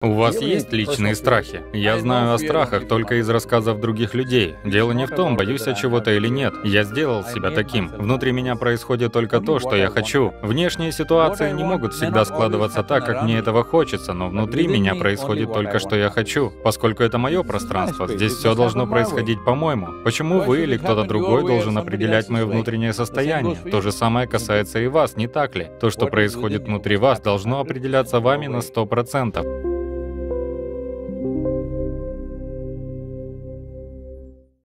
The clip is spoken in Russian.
У вас есть личные страхи? Я знаю о страхах только из рассказов других людей. Дело не в том, боюсь я чего-то или нет. Я сделал себя таким. Внутри меня происходит только то, что я хочу. Внешние ситуации не могут всегда складываться так, как мне этого хочется, но внутри меня происходит только, что я хочу. Поскольку это мое пространство, здесь все должно происходить по-моему. Почему вы или кто-то другой должен определять мое внутреннее состояние? То же самое касается и вас, не так ли? То, что происходит внутри вас, должно определяться вами на 100%.